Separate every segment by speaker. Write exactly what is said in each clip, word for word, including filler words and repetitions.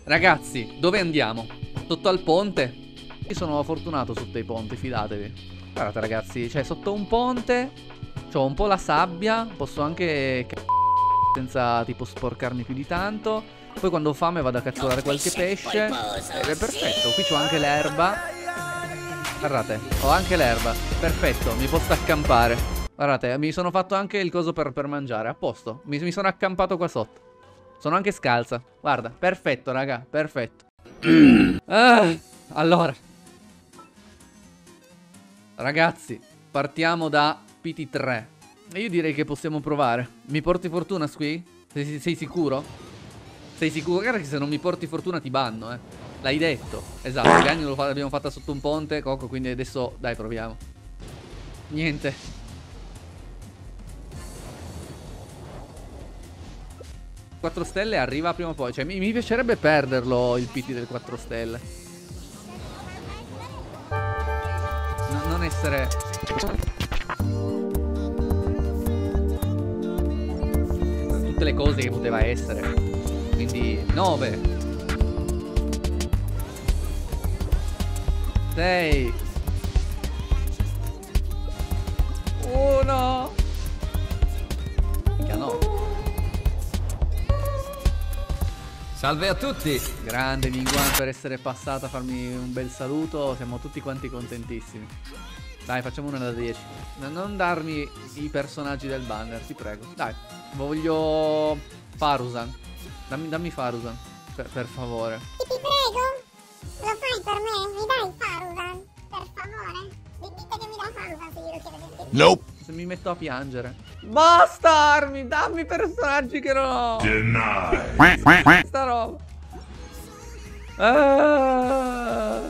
Speaker 1: Ragazzi, dove andiamo? Sotto al ponte? Io sono fortunato sotto i ponti, fidatevi. Guardate ragazzi, cioè sotto un ponte c'ho un po' la sabbia. Posso anche senza tipo sporcarmi più di tanto. Poi quando ho fame vado a cazzolare qualche pesce. Ed è perfetto, qui c'ho anche l'erba. Guardate, ho anche l'erba. Perfetto, mi posso accampare. Guardate, mi sono fatto anche il coso per, per mangiare. A posto, mi, mi sono accampato qua sotto. Sono anche scalza. Guarda, perfetto raga, perfetto. ah, Allora ragazzi, partiamo da P T tre. E io direi che possiamo provare. Mi porti fortuna, Squee? Sei, sei sicuro? Sei sicuro? Guarda che se non mi porti fortuna ti banno, eh. L'hai detto. Esatto, il bagno l'abbiamo fatta sotto un ponte, Coco, quindi adesso dai, proviamo. Niente. quattro stelle arriva prima o poi. Cioè mi, mi piacerebbe perderlo il P T del quattro stelle. No, non essere... tutte le cose che poteva essere. Quindi nove sei uno. Mica no.
Speaker 2: Salve a tutti.
Speaker 1: Grande Vinguan per essere passata a farmi un bel saluto. Siamo tutti quanti contentissimi. Dai, facciamo una da dieci. Non darmi i personaggi del banner, ti prego. Dai, voglio Farusan. Dammi, dammi Farusan, per, per favore.
Speaker 3: Ti prego, lo fai per me? Mi dai Farusan, per favore? Dite che mi dai Farusan se io lo chiedo.
Speaker 2: Nope.
Speaker 1: Se mi metto a piangere. Basta armi, dammi personaggi che non ho.
Speaker 2: Deny.
Speaker 1: Sta roba. Ah.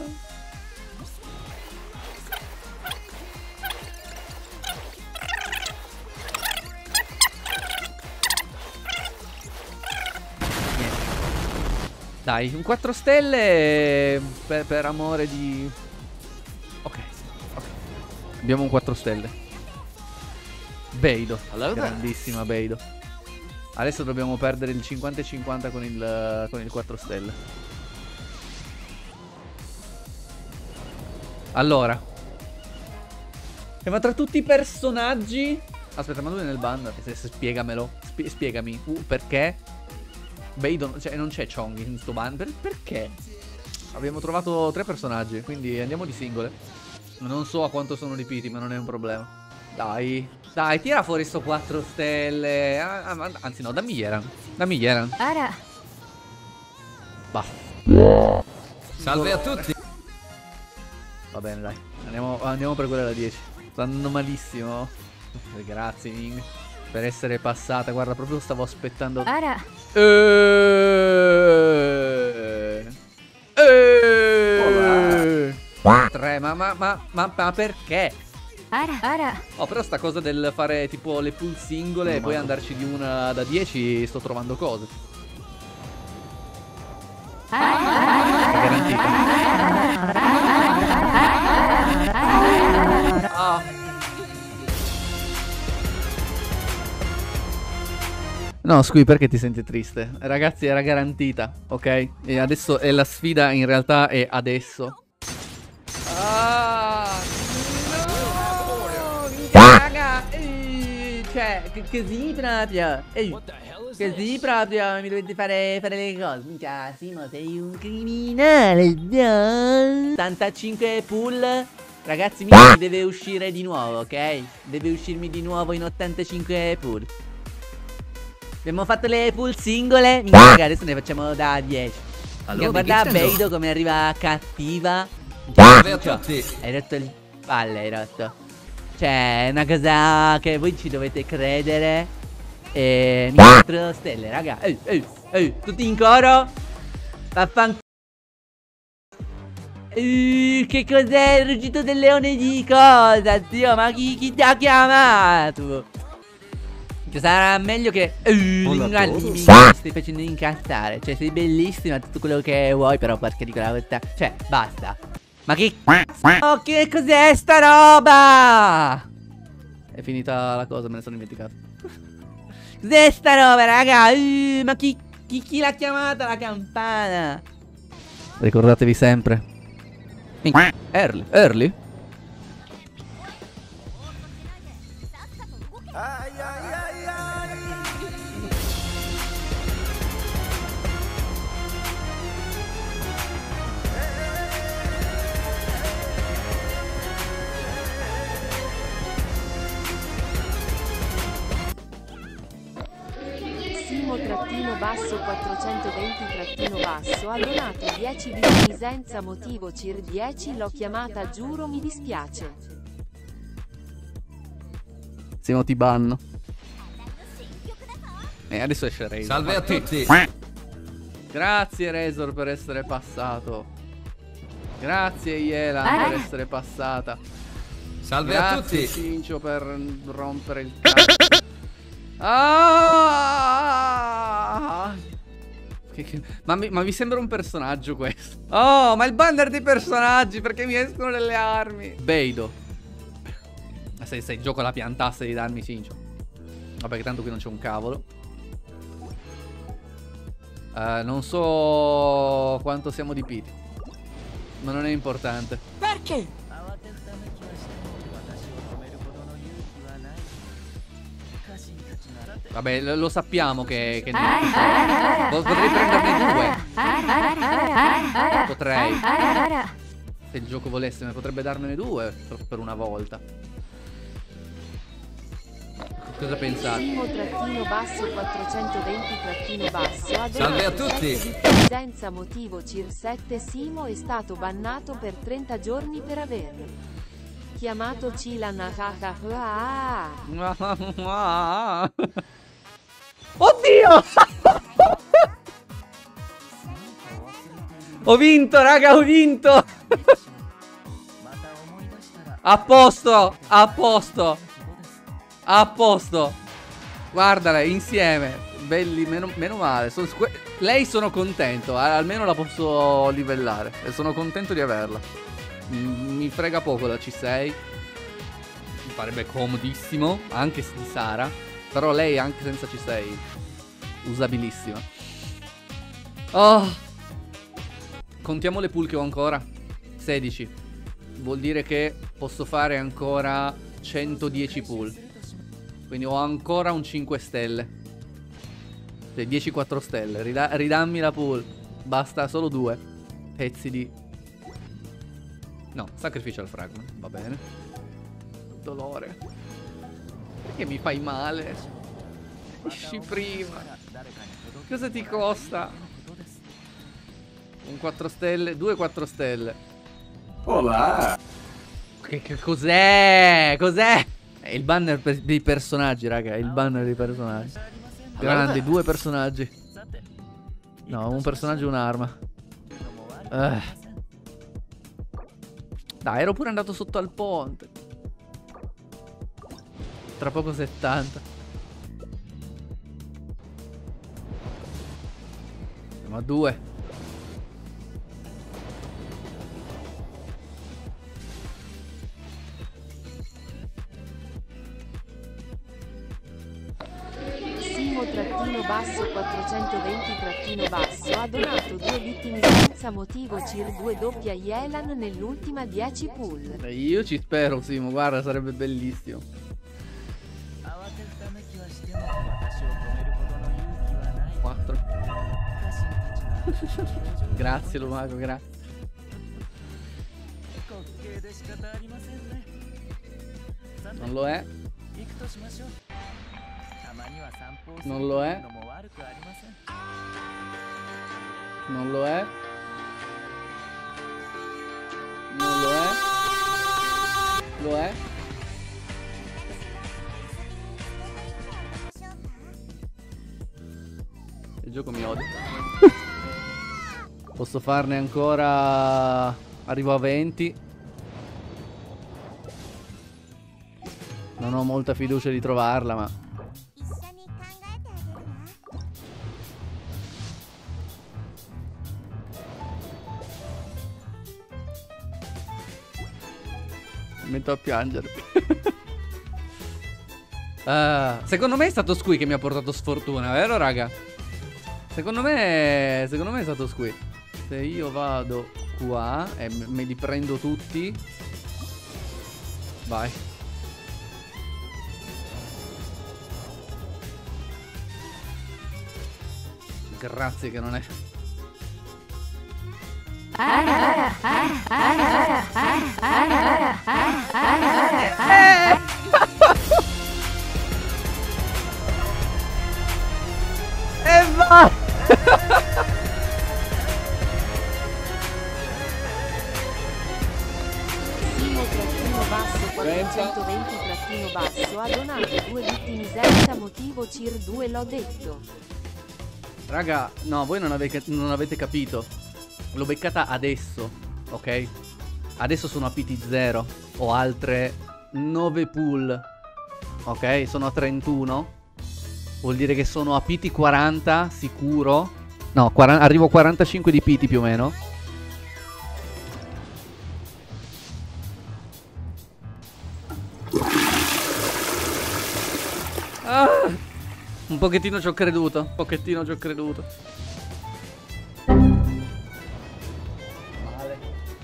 Speaker 1: Dai, un quattro stelle per, per amore di... Ok, ok. Abbiamo un quattro stelle. Beido, grandissima Beido. Adesso dobbiamo perdere il cinquanta e cinquanta con il, con il quattro stelle. Allora, ma tra tutti i personaggi... Aspetta, ma lui è nel banner. Se, se, spiegamelo, Spie, spiegami uh, perché Beido, cioè non c'è Chong in sto banner. Per, perché? Abbiamo trovato tre personaggi, quindi andiamo di singole. Non so a quanto sono ripeti, ma non è un problema. Dai, dai, tira fuori sto quattro stelle. Ah, anzi no, dammi Yeran. Dammi Yeran.
Speaker 3: Ara.
Speaker 1: Bah.
Speaker 2: Salve a tutti.
Speaker 1: Va bene, dai. Andiamo, andiamo per quella da dieci. Sta andando malissimo. Grazie, Ning, per essere passata. Guarda, proprio stavo aspettando.
Speaker 3: Ara.
Speaker 1: Eeeh. Eeeh. Tre, ma, ma, ma, ma, ma perché?
Speaker 3: Ara, ara.
Speaker 1: Oh, però sta cosa del fare tipo le pool singole e poi andarci di una da dieci, sto trovando cose. È garantita. Ah. No, Squee, perché ti senti triste? Ragazzi, era garantita, ok? E adesso è la sfida, in realtà è adesso. Ah, no, raga, ehi, cioè, così proprio, ehi, così proprio mi dovete fare, fare le cose. Minchia, Simo, sei un criminale, no? ottantacinque pull, ragazzi, mi deve uscire di nuovo, ok? Deve uscirmi di nuovo in ottantacinque pull. Abbiamo fatto le pull singole, minchia, raga, adesso ne facciamo da dieci. Allora, guarda Beido come arriva cattiva.
Speaker 2: Salve a tutti.
Speaker 1: Hai rotto il palle, hai rotto. Cioè, è una cosa che voi ci dovete credere. E quattro stelle, raga. Ehi, ehi, ehi, tutti in coro. Vaffanculo. Uh, che cos'è il ruggito del leone di cosa, zio? Ma chi, chi ti ha chiamato? Sarà meglio che uh, mi stai facendo incazzare. Cioè, sei bellissima, tutto quello che vuoi, però perché dico la verità. Cioè, basta. Ma che oh, che cos'è sta roba? È finita la cosa, me ne sono dimenticato. Cos'è sta roba, raga? Uh, ma chi Chi, chi l'ha chiamata la campana? Ricordatevi sempre. Early, early?
Speaker 4: Trattino basso quattrocentoventi trattino basso ha donato dieci bit senza motivo cir dieci l'ho chiamata giuro mi dispiace.
Speaker 1: Simo ti banno. E adesso esce Razor.
Speaker 2: Salve a tutti.
Speaker 1: Grazie Razor per essere passato. Grazie Yelan per essere passata.
Speaker 2: Salve
Speaker 1: Grazie
Speaker 2: a tutti.
Speaker 1: Cincio per rompere il cazzo. Ah! Che, che... Ma, mi, ma mi sembra un personaggio questo. Oh, ma il banner dei personaggi, perché mi escono delle armi. Beido. Ma se, se gioco la piantasse di darmi Cincio. Vabbè, che tanto qui non c'è un cavolo. uh, Non so quanto siamo dipiti, ma non è importante.
Speaker 4: Perché?
Speaker 1: Vabbè, lo, lo sappiamo che, che potrei prenderne due. Potrei. Se il gioco volesse, ne potrebbe darmene due per, per una volta. Cosa pensate?
Speaker 4: Simo trattino basso quattrocentoventi trattino basso ha
Speaker 2: Salve a
Speaker 4: donato
Speaker 2: tutti.
Speaker 4: sette bit senza motivo cir sette Simo è stato bannato per trenta giorni per aver chiamato Cilan.
Speaker 1: Oddio! Ho vinto, raga, ho vinto! A posto, a posto, a posto. Guardala, insieme. Belli, meno, meno male. Sono, lei sono contento, almeno la posso livellare. E sono contento di averla. Mi frega poco la C sei. Mi farebbe comodissimo, anche di Sara. Però lei anche senza C sei usabilissima. Oh. Contiamo le pull che ho ancora. sedici. Vuol dire che posso fare ancora centodieci pull. Quindi ho ancora un cinque stelle. Cioè dieci quattro stelle. Rida ridammi la pull. Basta solo due pezzi di... No, Sacrificial Fragment, va bene. Dolore. Perché mi fai male? Esci prima. Cosa ti costa? Un quattro stelle, due quattro stelle.
Speaker 5: Olà.
Speaker 1: Che, che cos'è? Cos'è? È il banner per dei personaggi, raga. È il banner dei personaggi. Grandi, due personaggi. No, un personaggio e un'arma. Uh. Dai, ero pure andato sotto al ponte. Tra poco settanta. Siamo a due.
Speaker 4: Simo trattino basso quattrocentoventi trattino basso ha donato due vittime senza motivo cir due doppia Yelan nell'ultima dieci pull.
Speaker 1: E io ci spero, Simo, guarda, sarebbe bellissimo. quattro. Grazie Lumago, grazie. Non lo è. Non lo è. Non lo è. Non lo è. Lo è. Il gioco mi odia. Posso farne ancora. Arrivo a venti. Non ho molta fiducia di trovarla, ma mi metto a piangere. uh, Secondo me è stato Squee che mi ha portato sfortuna, vero raga? Secondo me, secondo me è stato Squid. Se io vado qua e me li prendo tutti. Vai. Grazie che non è. E va!
Speaker 4: Simo trattino basso quattrocentoventi trattino basso ha donato due vittimi senza motivo Cir due l'ho detto.
Speaker 1: Raga, no, voi non avete, non avete capito. L'ho beccata adesso, ok? Adesso sono a P T zero. Ho altre nove pull. Ok, sono a trentuno. Vuol dire che sono a P T quaranta sicuro. No, quaranta, arrivo a quarantacinque di P T più o meno. Ah, un pochettino ci ho creduto. Un pochettino ci ho creduto. Male.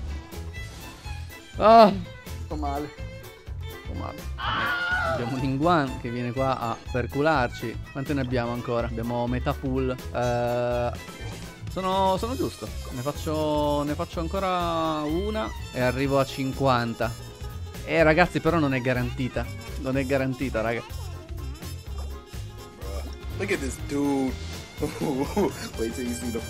Speaker 1: Ah, sto male. Sto male. Abbiamo Ningguang che viene qua a percularci. Quante ne abbiamo ancora? Abbiamo metà full. Eh, sono, sono giusto. Ne faccio, ne faccio ancora una e arrivo a cinquanta. Eh ragazzi, però non è garantita. Non è garantita, raga.
Speaker 5: Look at this dude. Wait till you see the.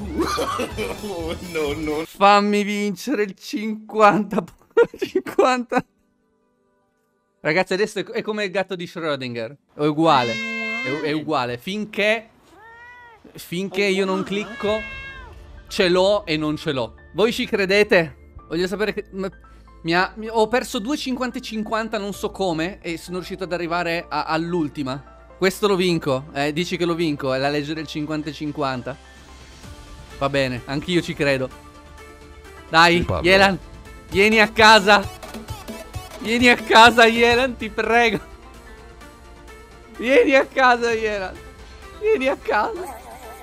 Speaker 5: No, no.
Speaker 1: Fammi vincere il cinquanta. cinquanta. Ragazzi, adesso è, è come il gatto di Schrödinger. È uguale. È, è uguale. Finché. Finché io non clicco, ce l'ho e non ce l'ho. Voi ci credete? Voglio sapere che. Mi ha, mi, ho perso due cinquanta e cinquanta, non so come. E sono riuscito ad arrivare all'ultima. Questo lo vinco. Eh, dici che lo vinco. È la legge del cinquanta e cinquanta. Va bene, anch'io ci credo. Dai, Yelan, vieni a casa. Vieni a casa, Yelan, ti prego. Vieni a casa, Yelan. Vieni a casa.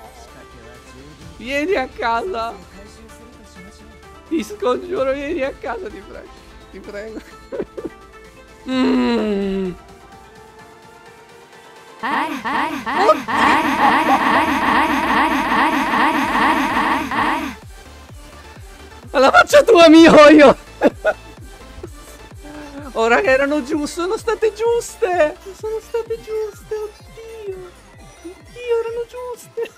Speaker 1: Vieni a casa. Ti scongiuro, vieni a casa, ti prego. Ti prego. Mmm. La faccia tua, mio io. Oh raga, erano giuste, sono state giuste. Sono state giuste, oddio. Oddio, erano giuste.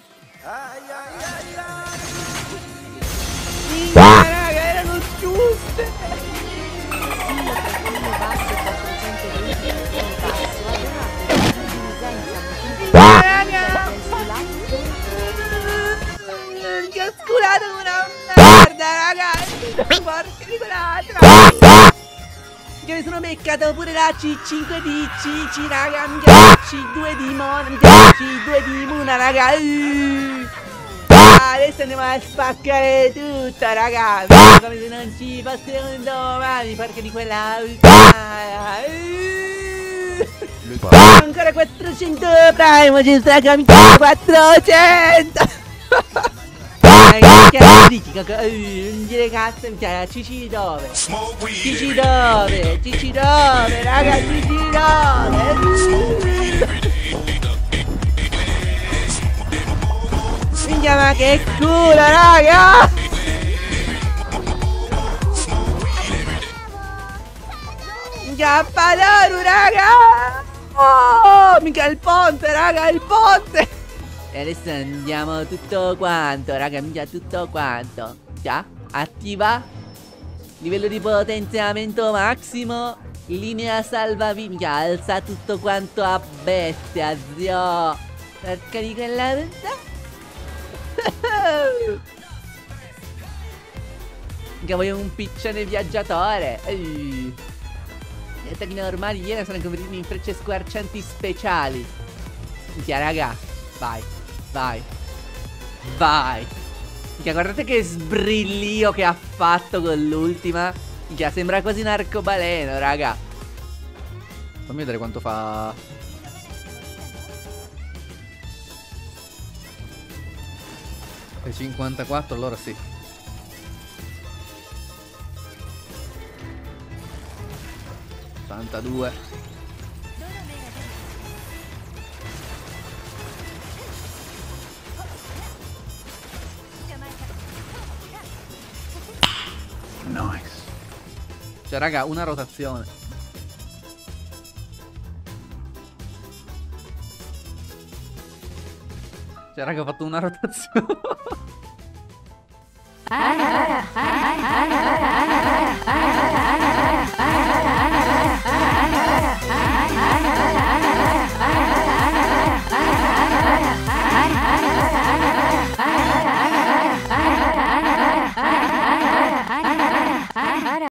Speaker 1: Minchia, raga, erano giuste.
Speaker 4: Simo trattino basso quattrocentoventi trattino basso ha donato due vittimi senza motivo.
Speaker 1: Che ho sculato una merda, ragazzi. Porca di quell'altra. Che mi sono beccato pure la C cinque di Cici, raga. Mi piace due di Mona, mi piace due di Muna, raga. Adesso andiamo a spaccare tutto, raga. Come se non ci fosse un domani, porca di quella. Ancora quattrocento prime, ci sta cambiando quattrocento. Che dici? Non dire cazzo, Cici dove? Cici dove? Cici dove, raga? Cici dove? Minchia, ma che culo, raga! Minchia, palaru, raga! Oh, mica il ponte, raga, il ponte! E adesso andiamo tutto quanto, raga, minchia, tutto quanto. Già, attiva. Livello di potenziamento massimo. Linea salvavita. Minchia, alza tutto quanto a bestia, zio. Porca di quella puttana. Minchia, voglio un piccione viaggiatore. Ehi. Gli attacchi normali ieri sono convertiti in frecce squarcianti speciali. Minchia, raga. Vai. Vai. Vai. Minchia, guardate che sbrillio che ha fatto con l'ultima. Minchia, sembra quasi un arcobaleno, raga. Fammi vedere quanto fa. E cinquantaquattro allora sì. ottantadue.
Speaker 6: Nice.
Speaker 1: Cioè raga, una rotazione. Cioè raga, ho fatto una rotazione.